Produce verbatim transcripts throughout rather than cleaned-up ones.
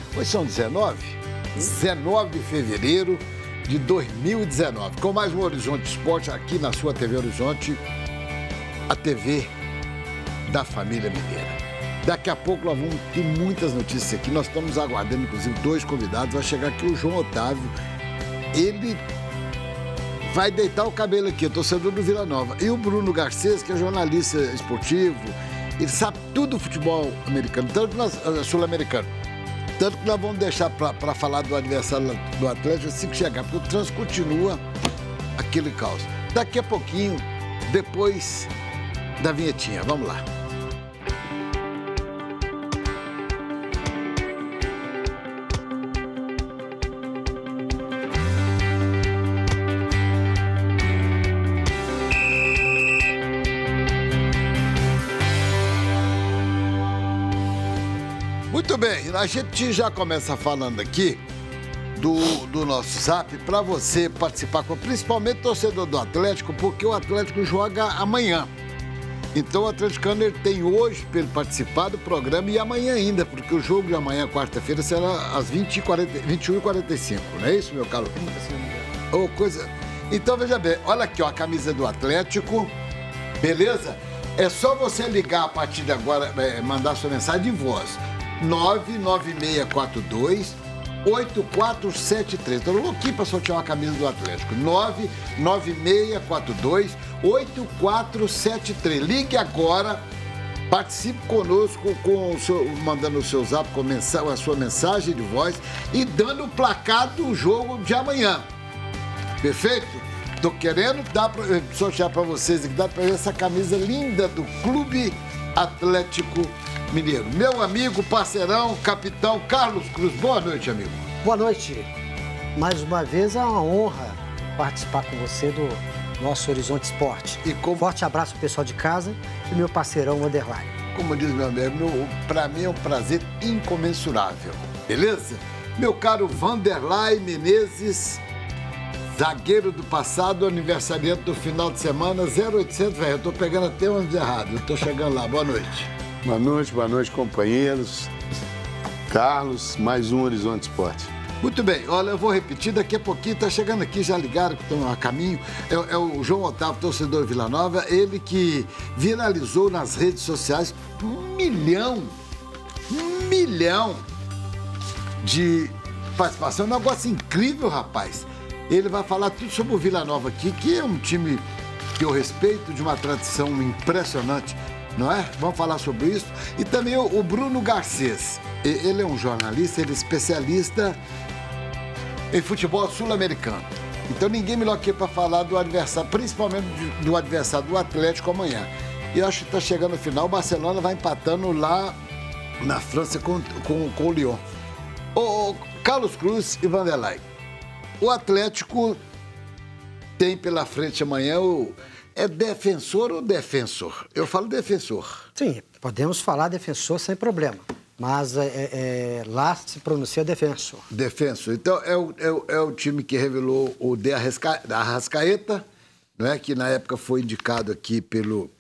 Hoje são dezenove? dezenove de fevereiro de dois mil e dezenove. Com mais um Horizonte Esporte aqui na sua T V Horizonte, a T V da família mineira. Daqui a pouco nós vamos ter muitas notícias aqui. Nós estamos aguardando, inclusive, dois convidados. Vai chegar aqui o João Otávio. Ele vai deitar o cabelo aqui, o torcedor do Vila Nova. E o Bruno Garcês, que é jornalista esportivo. Ele sabe tudo do futebol americano, tanto uh, sul-americano. Tanto que nós vamos deixar para falar do adversário do Atlético assim que chegar, porque o trânsito continua aquele caos. Daqui a pouquinho, depois da vinhetinha. Vamos lá. Muito bem, a gente já começa falando aqui do, do nosso Zap para você participar, com, principalmente torcedor do Atlético, porque o Atlético joga amanhã. Então o atleticano ele tem hoje para ele participar do programa e amanhã ainda, porque o jogo de amanhã, quarta-feira, será às vinte e um e quarenta e cinco, não é isso, meu caro? Oh, coisa... Então veja bem, olha aqui ó, a camisa do Atlético, beleza? É só você ligar a partir de agora, é, mandar sua mensagem de voz. nove nove seis quatro dois oito quatro sete três. Estou louquinho para sortear uma camisa do Atlético. nove nove seis quatro dois oito quatro sete três. Ligue agora, participe conosco, com o seu, mandando o seu zap com a sua mensagem de voz e dando o placar do jogo de amanhã. Perfeito? Estou querendo dar pra, sortear para vocês aqui, dá para ver essa camisa linda do Clube Atlético Mineiro. Meu amigo, parceirão, capitão Carlos Cruz. Boa noite, amigo. Boa noite. Mais uma vez é uma honra participar com você do nosso Horizonte Esporte. E como... Forte abraço pro pessoal de casa e meu parceirão Vanderlei. Como diz meu amigo, para mim é um prazer incomensurável. Beleza? Meu caro Vanderlei Menezes, zagueiro do passado, aniversariante do final de semana, zero oitocentos, velho. Eu tô pegando até um ano errado. Eu tô chegando lá. Boa noite. Boa noite, boa noite, companheiros. Carlos, mais um Horizonte Esporte. Muito bem, olha, eu vou repetir, daqui a pouquinho, tá chegando aqui, já ligaram que estão a caminho, é, é o João Otávio, torcedor Vila Nova, ele que viralizou nas redes sociais um milhão, um milhão de participação, um negócio incrível, rapaz. Ele vai falar tudo sobre o Vila Nova aqui, que é um time que eu respeito, de uma tradição impressionante, não é? Vamos falar sobre isso. E também o, o Bruno Garcês. Ele é um jornalista, ele é especialista em futebol sul-americano. Então ninguém melhor que para falar do adversário, principalmente do adversário do Atlético amanhã. E eu acho que está chegando no final, o Barcelona vai empatando lá na França com, com, com o Lyon. Ô, Carlos Cruz e Vanderlei, o Atlético tem pela frente amanhã o... É defensor ou defensor? Eu falo defensor. Sim, podemos falar defensor sem problema. Mas é, é, lá se pronuncia defensor. Defensor. Então, é o, é o, é o time que revelou o De Arrasca, Arrascaeta, não é? Que na época foi indicado aqui pelo...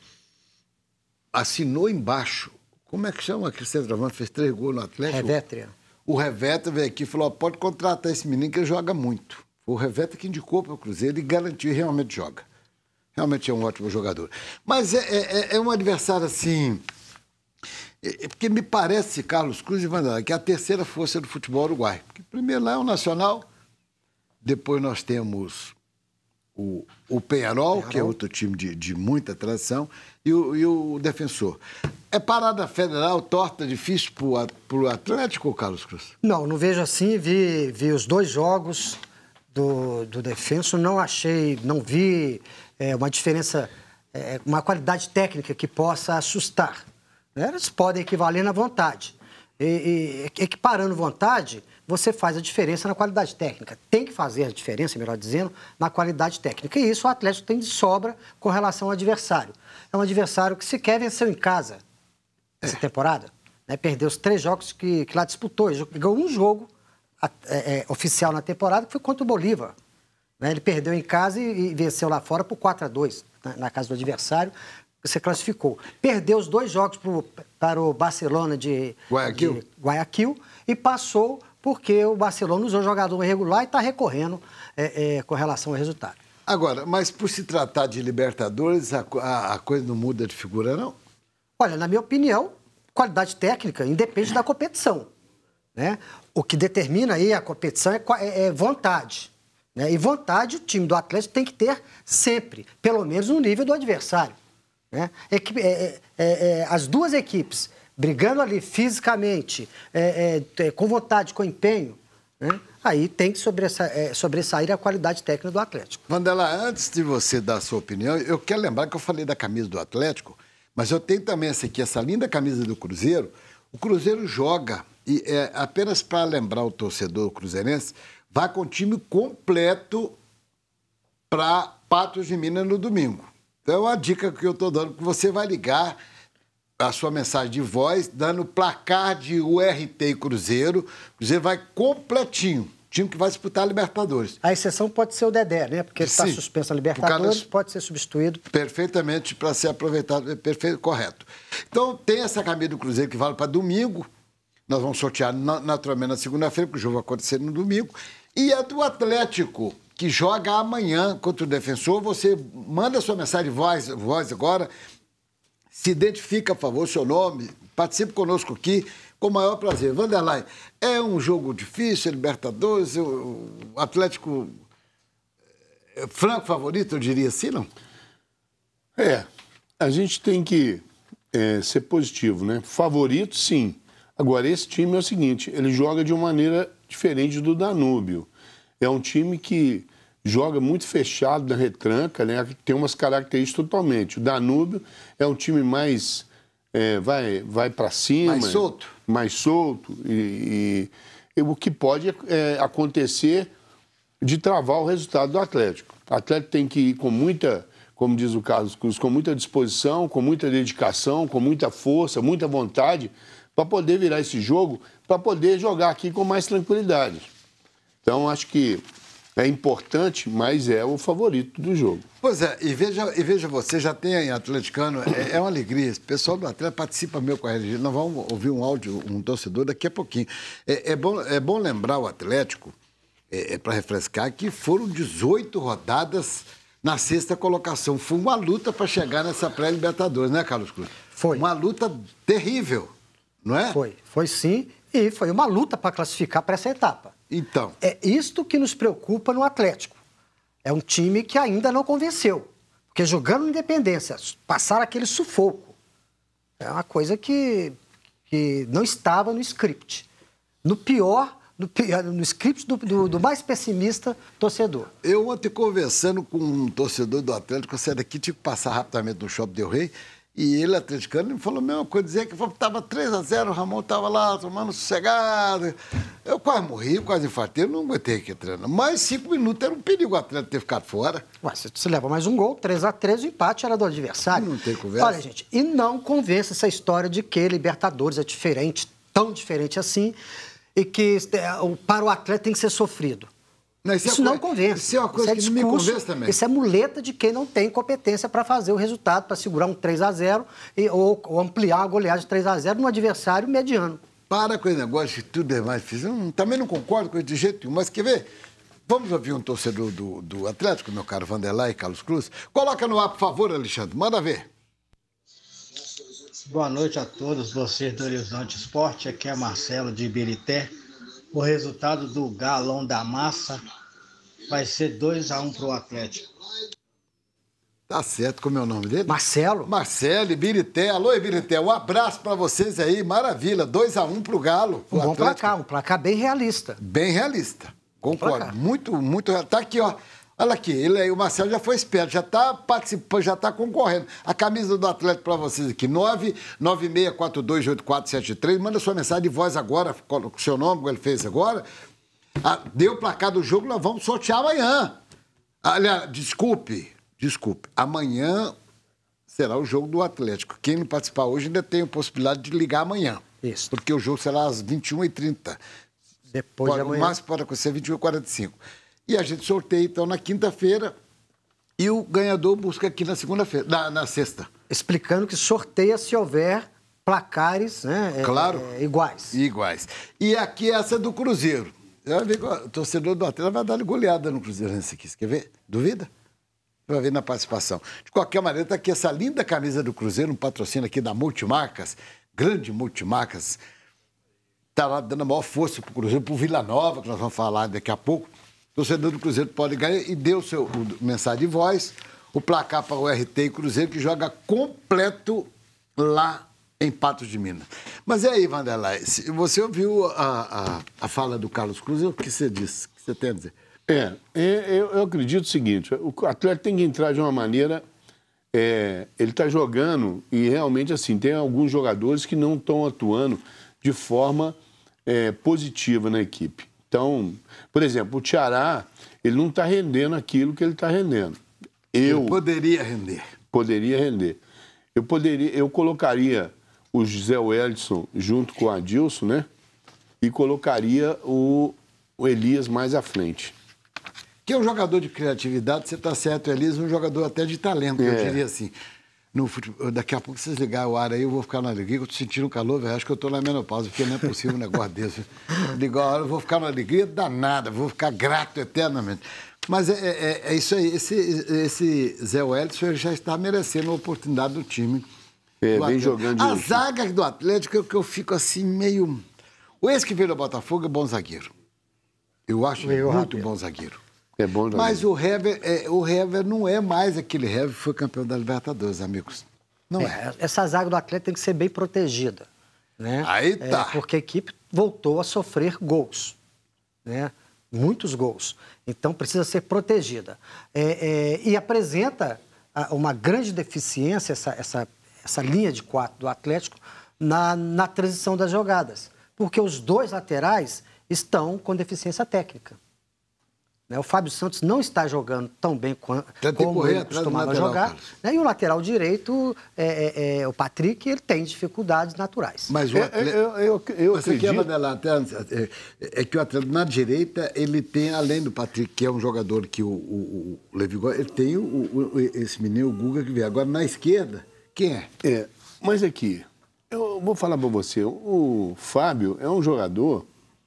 Assinou embaixo. Como é que chama aquele centroavante? Fez três gols no Atlético. Revétria. O Revétria veio aqui e falou, pode contratar esse menino que ele joga muito. O Revétria que indicou para o Cruzeiro e garantiu, realmente joga. Realmente é um ótimo jogador. Mas é, é, é um adversário assim... É, porque me parece, Carlos Cruz e Vanderlei, que é a terceira força do futebol uruguai. Porque primeiro lá é o Nacional, depois nós temos o, o Peñarol, Peñarol, que é outro time de, de muita tradição, e o, e o Defensor. É parada federal, torta, difícil para o Atlético, Carlos Cruz? Não, não vejo assim. Vi, vi os dois jogos do, do Defensor, não achei, não vi... É uma diferença, é, uma qualidade técnica que possa assustar. Né? Eles podem equivaler na vontade. E, e, equiparando vontade, você faz a diferença na qualidade técnica. Tem que fazer a diferença, melhor dizendo, na qualidade técnica. E isso o Atlético tem de sobra com relação ao adversário. É um adversário que sequer venceu em casa essa é. temporada. Né? Perdeu os três jogos que, que lá disputou. Ele ganhou um jogo é, é, oficial na temporada, que foi contra o Bolívar. Ele perdeu em casa e venceu lá fora por quatro a dois, na casa do adversário. você classificou. Perdeu os dois jogos pro, para o Barcelona de Guayaquil. de Guayaquil e passou porque o Barcelona usou jogador irregular e está recorrendo é, é, com relação ao resultado. Agora, mas por se tratar de Libertadores, a, a, a coisa não muda de figura, não? Olha, na minha opinião, qualidade técnica independe da competição, né? O que determina aí a competição é, é, é vontade, né? E vontade o time do Atlético tem que ter sempre, pelo menos no nível do adversário, né? Equipe, é, é, é, as duas equipes brigando ali fisicamente, é, é, com vontade, com empenho, né? Aí tem que sobressa- é, sobressair a qualidade técnica do Atlético. Vandela, antes de você dar a sua opinião, eu quero lembrar que eu falei da camisa do Atlético, mas eu tenho também essa aqui, essa linda camisa do Cruzeiro. O Cruzeiro joga, e é, apenas para lembrar o torcedor cruzeirense, vai com o time completo para Patos de Minas no domingo. Então é uma dica que eu estou dando, que você vai ligar a sua mensagem de voz, dando placar de U R T e Cruzeiro. O Cruzeiro vai completinho. Time que vai disputar a Libertadores. A exceção pode ser o Dedé, né? Porque ele está Sim. suspenso na Libertadores, Por causa- pode ser substituído. Perfeitamente para ser aproveitado, perfeito, correto. Então, tem essa camisa do Cruzeiro que vale para domingo. Nós vamos sortear na- naturalmente na segunda-feira, porque o jogo vai acontecer no domingo. E a do Atlético, que joga amanhã contra o Defensor. Você manda sua mensagem de voz, voz agora, se identifica, por favor, seu nome, participe conosco aqui, com o maior prazer. Vanderlei, é um jogo difícil, Libertadores, o Atlético é franco favorito, eu diria assim, não? É, a gente tem que é, ser positivo, né? Favorito, sim. Agora, esse time é o seguinte, ele joga de uma maneira diferente do Danúbio. É um time que joga muito fechado na retranca, né? Tem umas características totalmente. O Danúbio é um time mais... É, vai vai para cima. Mais solto. Mais solto. E, e, e o que pode é, acontecer de travar o resultado do Atlético. O Atlético tem que ir com muita, como diz o Carlos Cruz, com muita disposição, com muita dedicação, com muita força, muita vontade, para poder virar esse jogo, para poder jogar aqui com mais tranquilidade. Então, acho que é importante, mas é o favorito do jogo. Pois é, e veja, e veja você, já tem aí atleticano, é, é uma alegria. O pessoal do Atlético participa meu com a R G. Nós vamos ouvir um áudio, um torcedor daqui a pouquinho. É, é, bom, é bom lembrar o Atlético, é, é para refrescar, que foram dezoito rodadas na sexta colocação. Foi uma luta para chegar nessa pré-Libertadores, né, Carlos Cruz? Foi. Uma luta terrível, não é? Foi, foi sim, e foi uma luta para classificar para essa etapa. Então, É isto que nos preocupa no Atlético. É um time que ainda não convenceu. Porque jogando Independência, passar aquele sufoco, é uma coisa que, que não estava no script. No pior, no, pior, no script do, do, do mais pessimista torcedor. eu ontem conversando com um torcedor do Atlético, eu saí daqui, tive que passar rapidamente no Shopping Del Rey, e ele, atleticano, me falou a mesma coisa, dizia que estava três a zero, o Ramon estava lá tomando sossegado. Eu quase morri, quase infartei, eu não aguentei aqui treinando. Mais cinco minutos era um perigo o Atlético ter ficado fora. Ué, você, você leva mais um gol, três a três, o empate era do adversário. Não tem conversa. Olha, gente, e não convence essa história de que Libertadores é diferente, tão diferente assim, e que é, o- para o atleta tem que ser sofrido. Não, Isso, isso é não co- convence. isso é uma coisa que não me convence também. Isso é muleta de quem não tem competência para fazer o resultado, para segurar um três a zero e, ou, ou ampliar a goleada de três a zero num adversário mediano. Para com esse negócio de tudo é mais difícil. Eu não- também não concordo com isso de jeito nenhum, mas quer ver? Vamos ouvir um torcedor do, do Atlético, meu caro Vanderlei e Carlos Cruz. Coloca no ar, por favor, Alexandre. Manda ver. Boa noite a todos, vocês do Horizonte Esporte. Aqui é Marcelo de Ibirité. O resultado do Galão da Massa vai ser dois a um para o Atlético. Tá certo, como é o nome dele? Marcelo? Marcelo, Ibirité. Alô, Ibirité, um abraço para vocês aí. Maravilha. dois a um pro Galo. Um pro bom Atlético. placar, um placar bem realista. Bem realista. Concordo. placar. Muito, muito. real- Tá aqui, ó. Olha aqui, ele aí, o Marcelo já foi esperto, já está participando, já está concorrendo. A camisa do Atlético para vocês aqui, nove nove seis quatro dois oito quatro sete três. Manda sua mensagem de voz agora, com o seu nome, como ele fez agora. Ah, deu o placar do jogo, nós vamos sortear amanhã. Aliás, desculpe, desculpe. Amanhã será o jogo do Atlético. Quem não participar hoje ainda tem a possibilidade de ligar amanhã. Isso. Porque o jogo será às vinte e uma e trinta. Depois de Pode, o amanhã. máximo pode acontecer vinte e uma e quarenta e cinco. E a gente sorteia, então, na quinta-feira. E o ganhador busca aqui na segunda-feira, na, na sexta. explicando que sorteia se houver placares, né, claro. é, é, iguais. Iguais. E aqui essa do Cruzeiro. Eu vi que o torcedor do Atlético vai dar goleada no Cruzeiro nesse aqui. Você quer ver? Duvida? Vai ver na participação. De qualquer maneira, está aqui essa linda camisa do Cruzeiro, um patrocínio aqui da Multimarcas, grande Multimarcas. Está lá dando a maior força para o Cruzeiro, para o Vila Nova, que nós vamos falar daqui a pouco. O torcedor do Cruzeiro pode ganhar e deu o seu o, mensagem de voz, o placar para o R T e Cruzeiro, que joga completo lá em Patos de Minas. Mas e aí, Vanderlei, você ouviu a, a, a fala do Carlos Cruz, o que você disse? O que você tem a dizer? É, eu, eu acredito o seguinte, o Atlético tem que entrar de uma maneira, é, ele está jogando e realmente assim, tem alguns jogadores que não estão atuando de forma é, positiva na equipe. Então, por exemplo, o Ceará, ele não está rendendo aquilo que ele está rendendo. Eu ele poderia render. Poderia render. Eu, poderia, eu colocaria o José Wellison junto com o Adilson, né? E colocaria o, o Elias mais à frente. Que é um jogador de criatividade, você está certo, o Elias é um jogador até de talento, é. eu diria assim. No futebol, daqui a pouco, vocês ligarem o ar aí, eu vou ficar na alegria, eu estou sentindo calor, velho, acho que eu estou na menopausa, porque não é possível um negócio desse. Ligar a hora, eu vou ficar na alegria danada, vou ficar grato eternamente. Mas é, é, é isso aí, esse, esse Zé Wellison já está merecendo a oportunidade do time. É, do vem jogando A zaga do Atlético é que eu fico assim meio... O ex que veio do Botafogo é bom zagueiro. Eu acho ele muito rápido. Bom zagueiro. É bom zagueiro. Mas o Hever, é, o Hever não é mais aquele Hever que foi campeão da Libertadores, amigos. Não é. é. Essa zaga do Atlético tem que ser bem protegida. Né? Aí tá. É, porque a equipe voltou a sofrer gols. Né? Muitos gols. Então precisa ser protegida. É, é, e apresenta uma grande deficiência essa, essa, essa linha de quatro do Atlético na, na transição das jogadas. Porque os dois laterais estão com deficiência técnica. Né? O Fábio Santos não está jogando tão bem quanto, como ele costumava jogar. Né? E o lateral direito, é, é, é, o Patrick, ele tem dificuldades naturais. Mas o Atlético... Eu, eu, eu, eu acredito... é, é que o Atlético, na direita, ele tem, além do Patrick, que é um jogador que o, o, o Levi gosta, ele tem o, o, esse menino, o Guga, que vem. Agora, na esquerda, quem é? É, mas aqui, eu vou falar para você, o Fábio é um jogador...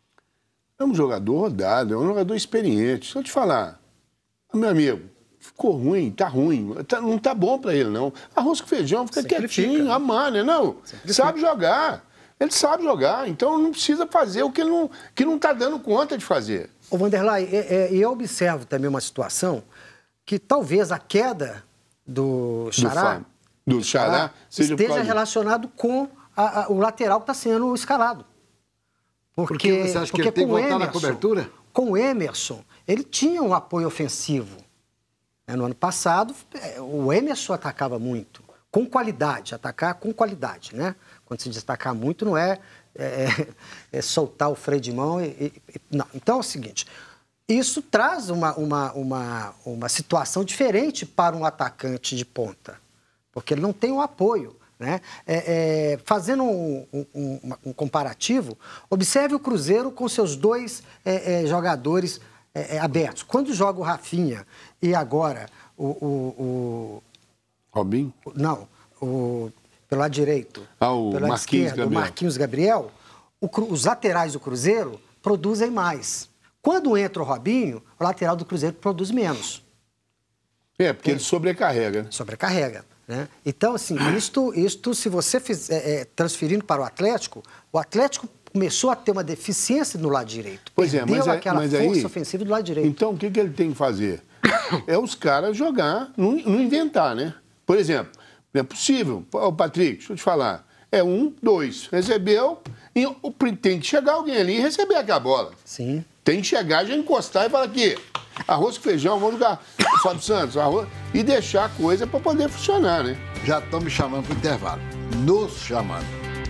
É um jogador rodado, é um jogador experiente. Se eu te falar, meu amigo, ficou ruim, tá ruim, tá, não tá bom pra ele, não. Arroz com feijão, fica quietinho, amar, né? Não, sabe jogar. Ele sabe jogar, então não precisa fazer o que ele não, que não tá dando conta de fazer. Ô, Vanderlei, e é, é, eu observo também uma situação que talvez a queda do Xará, do, do Xará seja esteja relacionado com a, a, o lateral que está sendo escalado. Porque, porque você acha porque que ele tem que voltar Emerson, na cobertura? Com o Emerson, ele tinha um apoio ofensivo. No ano passado, o Emerson atacava muito, com qualidade, atacar com qualidade, né? Quando se destacar muito, não é, é, é soltar o freio de mão. E, e, não. Então é o seguinte, isso traz uma, uma, uma, uma situação diferente para um atacante de ponta, porque ele não tem o apoio. Né? É, é, fazendo um, um, um, um comparativo, observe o Cruzeiro com seus dois é, é, jogadores é, é, abertos. Quando joga o Rafinha e agora o... o, o Robinho? Não, o, pelo lado direito. Ah, o pelo lado Marquinhos esquerdo, Gabriel. O Marquinhos Gabriel, o, os laterais do Cruzeiro produzem mais. Quando entra o Robinho, o lateral do Cruzeiro produz menos. É, porque ele sobrecarrega. Sobrecarrega. Né? Então, assim, isto, isto se você fizer, é, transferindo para o Atlético, o Atlético começou a ter uma deficiência no lado direito. Pois Perdeu é, mas, aquela mas força aí, ofensiva do lado direito. Então, o que, que ele tem que fazer? É os caras jogar, não, não inventar, né? Por exemplo, não é possível. Ô, Patrick, deixa eu te falar. É um, dois. Recebeu, e tem que chegar alguém ali e receber aquela bola. Sim. Tem que chegar, já encostar e falar aqui, arroz com feijão, vamos jogar o Fábio Santos, arroz, e deixar a coisa para poder funcionar, né? Já estão me chamando para o intervalo. Nos chamando.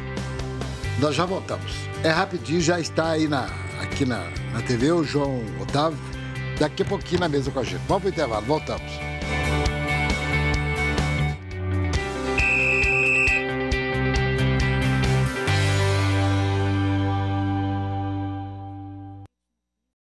Nós já voltamos. É rapidinho, já está aí na, aqui na, na T V o João Otávio. Daqui a pouquinho na mesa com a gente. Vamos para o intervalo, voltamos.